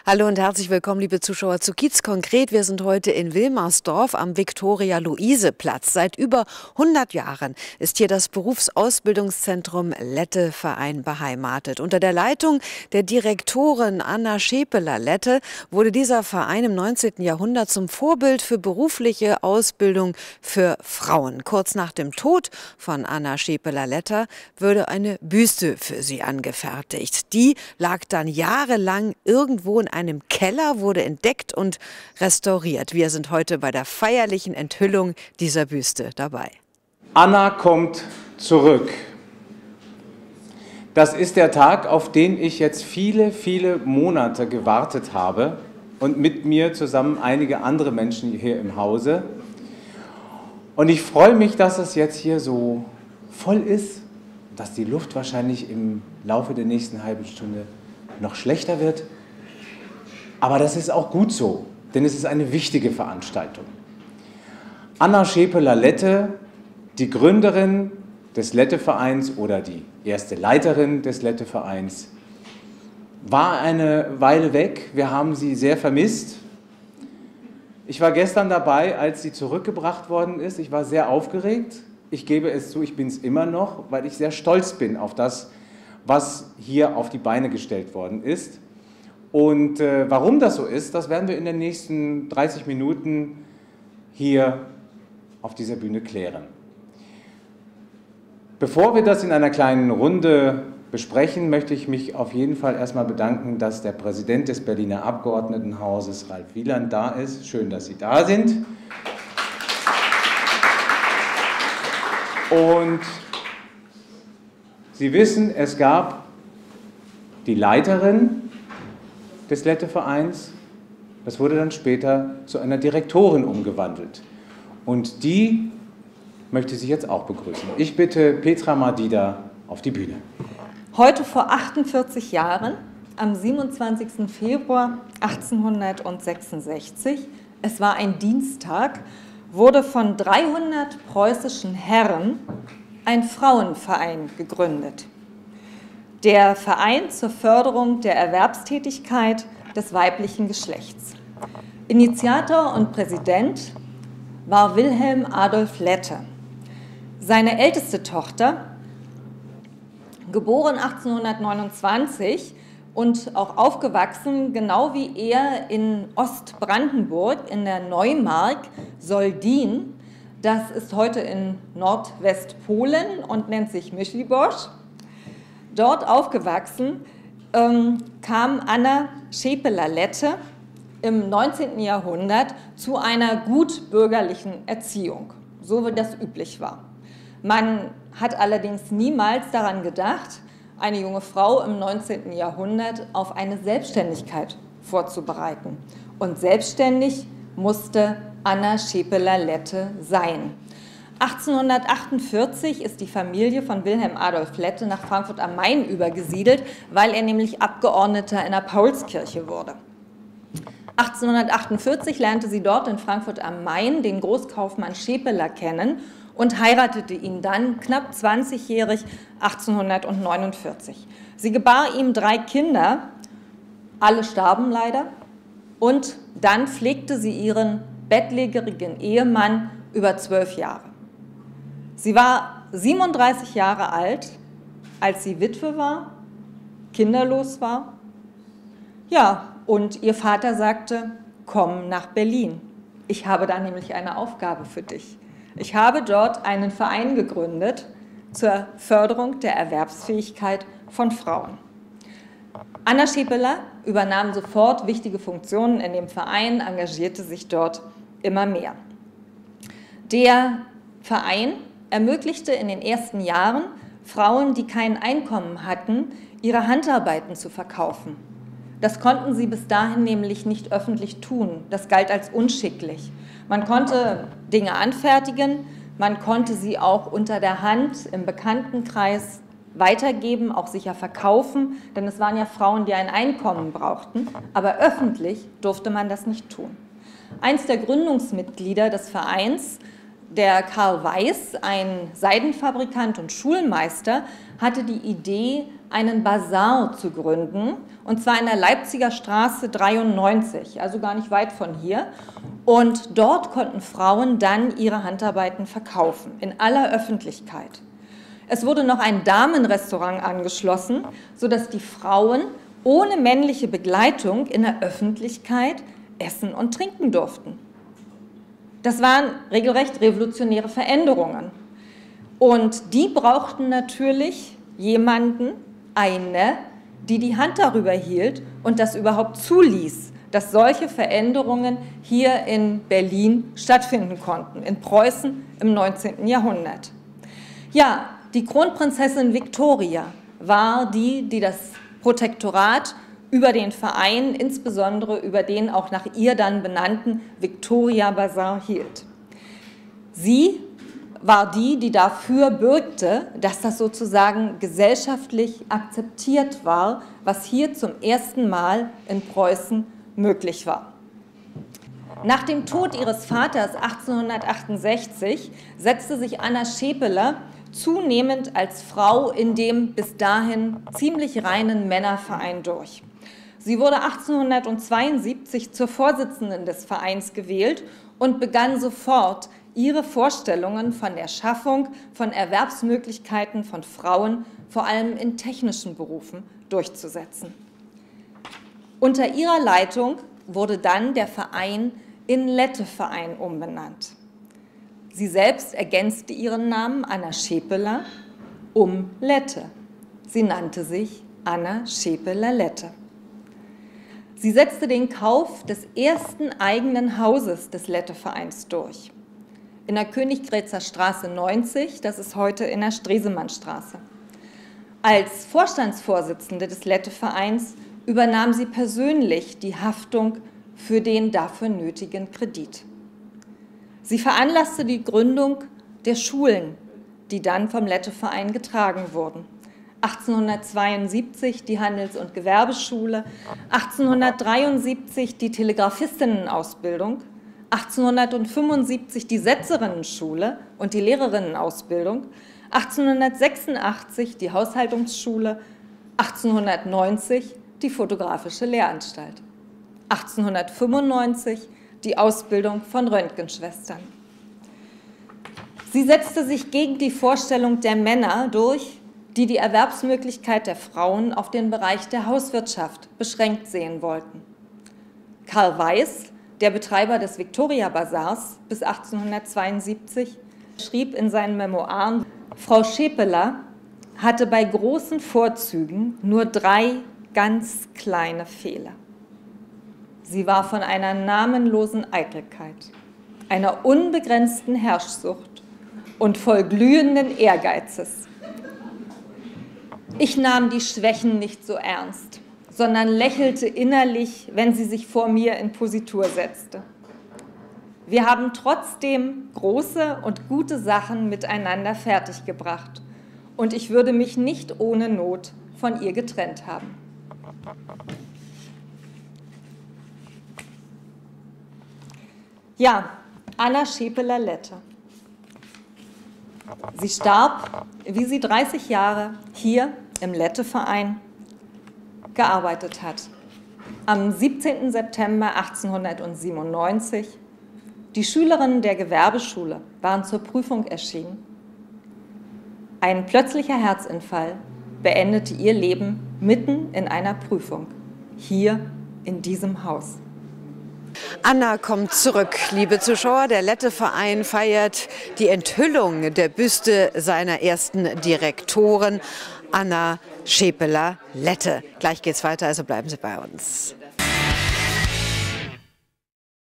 Hallo und herzlich willkommen, liebe Zuschauer, zu Kiez konkret. Wir sind heute in Wilmersdorf am Viktoria-Luise-Platz. Seit über 100 Jahren ist hier das Berufsausbildungszentrum Lette-Verein beheimatet. Unter der Leitung der Direktorin Anna Schepeler-Lette wurde dieser Verein im 19. Jahrhundert zum Vorbild für berufliche Ausbildung für Frauen. Kurz nach dem Tod von Anna Schepeler-Lette wurde eine Büste für sie angefertigt. Die lag dann jahrelang irgendwo in einem Keller, wurde entdeckt und restauriert. Wir sind heute bei der feierlichen Enthüllung dieser Büste dabei. Anna kommt zurück. Das ist der Tag, auf den ich jetzt viele, viele Monate gewartet habe und mit mir zusammen einige andere Menschen hier im Hause. Und ich freue mich, dass es jetzt hier so voll ist, dass die Luft wahrscheinlich im Laufe der nächsten halben Stunde noch schlechter wird. Aber das ist auch gut so, denn es ist eine wichtige Veranstaltung. Anna Schepeler-Lette, die Gründerin des Lette-Vereins oder die erste Leiterin des Lette-Vereins, war eine Weile weg. Wir haben sie sehr vermisst. Ich war gestern dabei, als sie zurückgebracht worden ist. Ich war sehr aufgeregt. Ich gebe es zu, ich bin es immer noch, weil ich sehr stolz bin auf das, was hier auf die Beine gestellt worden ist. Und warum das so ist, das werden wir in den nächsten 30 Minuten hier auf dieser Bühne klären. Bevor wir das in einer kleinen Runde besprechen, möchte ich mich auf jeden Fall erstmal bedanken, dass der Präsident des Berliner Abgeordnetenhauses, Ralf Wieland, da ist. Schön, dass Sie da sind. Und Sie wissen, es gab die Leiterin des Lette-Vereins, das wurde dann später zu einer Direktorin umgewandelt. Und die möchte sie jetzt auch begrüßen. Ich bitte Petra Madida auf die Bühne. Heute vor 48 Jahren, am 27. Februar 1866, es war ein Dienstag, wurde von 300 preußischen Herren ein Frauenverein gegründet. Der Verein zur Förderung der Erwerbstätigkeit des weiblichen Geschlechts. Initiator und Präsident war Wilhelm Adolf Lette. Seine älteste Tochter, geboren 1829 und auch aufgewachsen, genau wie er in Ostbrandenburg in der Neumark, Soldin, das ist heute in Nordwestpolen und nennt sich Myśliborz. Dort aufgewachsen kam Anna Schepeler-Lette im 19. Jahrhundert zu einer gut bürgerlichen Erziehung, so wie das üblich war. Man hat allerdings niemals daran gedacht, eine junge Frau im 19. Jahrhundert auf eine Selbstständigkeit vorzubereiten. Und selbstständig musste Anna Schepeler-Lette sein. 1848 ist die Familie von Wilhelm Adolf Lette nach Frankfurt am Main übergesiedelt, weil er nämlich Abgeordneter in der Paulskirche wurde. 1848 lernte sie dort in Frankfurt am Main den Großkaufmann Schepeler kennen und heiratete ihn dann knapp 20-jährig 1849. Sie gebar ihm 3 Kinder, alle starben leider, und dann pflegte sie ihren bettlägerigen Ehemann über 12 Jahre. Sie war 37 Jahre alt, als sie Witwe war, kinderlos war. Ja, und ihr Vater sagte, komm nach Berlin. Ich habe da nämlich eine Aufgabe für dich. Ich habe dort einen Verein gegründet zur Förderung der Erwerbsfähigkeit von Frauen. Anna Schepeler übernahm sofort wichtige Funktionen in dem Verein, engagierte sich dort immer mehr. Der Verein ermöglichte in den ersten Jahren Frauen, die kein Einkommen hatten, ihre Handarbeiten zu verkaufen. Das konnten sie bis dahin nämlich nicht öffentlich tun. Das galt als unschicklich. Man konnte Dinge anfertigen, man konnte sie auch unter der Hand im Bekanntenkreis weitergeben, auch sicher verkaufen, denn es waren ja Frauen, die ein Einkommen brauchten, aber öffentlich durfte man das nicht tun. Eins der Gründungsmitglieder des Vereins der Karl Weiß, ein Seidenfabrikant und Schulmeister, hatte die Idee, einen Basar zu gründen, und zwar in der Leipziger Straße 93, also gar nicht weit von hier. Und dort konnten Frauen dann ihre Handarbeiten verkaufen, in aller Öffentlichkeit. Es wurde noch ein Damenrestaurant angeschlossen, sodass die Frauen ohne männliche Begleitung in der Öffentlichkeit essen und trinken durften. Das waren regelrecht revolutionäre Veränderungen. Und die brauchten natürlich jemanden, die die Hand darüber hielt und das überhaupt zuließ, dass solche Veränderungen hier in Berlin stattfinden konnten, in Preußen im 19. Jahrhundert. Ja, die Kronprinzessin Viktoria war die das Protektorat über den Verein, insbesondere über den auch nach ihr dann benannten Victoria Basar hielt. Sie war die dafür bürgte, dass das sozusagen gesellschaftlich akzeptiert war, was hier zum ersten Mal in Preußen möglich war. Nach dem Tod ihres Vaters 1868 setzte sich Anna Schepeler zunehmend als Frau in dem bis dahin ziemlich reinen Männerverein durch. Sie wurde 1872 zur Vorsitzenden des Vereins gewählt und begann sofort, ihre Vorstellungen von der Schaffung von Erwerbsmöglichkeiten von Frauen, vor allem in technischen Berufen, durchzusetzen. Unter ihrer Leitung wurde dann der Verein in Lette-Verein umbenannt. Sie selbst ergänzte ihren Namen Anna Schepeler um Lette. Sie nannte sich Anna Schepeler-Lette. Sie setzte den Kauf des ersten eigenen Hauses des Lette-Vereins durch. In der Königgrätzer Straße 90, das ist heute in der Stresemannstraße. Als Vorstandsvorsitzende des Lette-Vereins übernahm sie persönlich die Haftung für den dafür nötigen Kredit. Sie veranlasste die Gründung der Schulen, die dann vom Lette-Verein getragen wurden. 1872 die Handels- und Gewerbeschule, 1873 die Telegraphistenausbildung, 1875 die Setzerinnenschule und die Lehrerinnenausbildung, 1886 die Haushaltungsschule, 1890 die Fotografische Lehranstalt, 1895 die Ausbildung von Röntgenschwestern. Sie setzte sich gegen die Vorstellung der Männer durch, die die Erwerbsmöglichkeit der Frauen auf den Bereich der Hauswirtschaft beschränkt sehen wollten. Karl Weiß, der Betreiber des Victoria Basars bis 1872, schrieb in seinen Memoiren, Frau Schepeler hatte bei großen Vorzügen nur 3 ganz kleine Fehler. Sie war von einer namenlosen Eitelkeit, einer unbegrenzten Herrschsucht und voll glühenden Ehrgeizes. Ich nahm die Schwächen nicht so ernst, sondern lächelte innerlich, wenn sie sich vor mir in Positur setzte. Wir haben trotzdem große und gute Sachen miteinander fertiggebracht und ich würde mich nicht ohne Not von ihr getrennt haben. Ja, Anna Schepeler-Lette. Sie starb, wie sie 30 Jahre hier im Lette-Verein gearbeitet hat. Am 17. September 1897. Die Schülerinnen der Gewerbeschule waren zur Prüfung erschienen. Ein plötzlicher Herzinfall beendete ihr Leben mitten in einer Prüfung, hier in diesem Haus. Anna kommt zurück, liebe Zuschauer. Der Lette-Verein feiert die Enthüllung der Büste seiner ersten Direktorin, Anna Schepeler-Lette. Gleich geht's weiter, also bleiben Sie bei uns.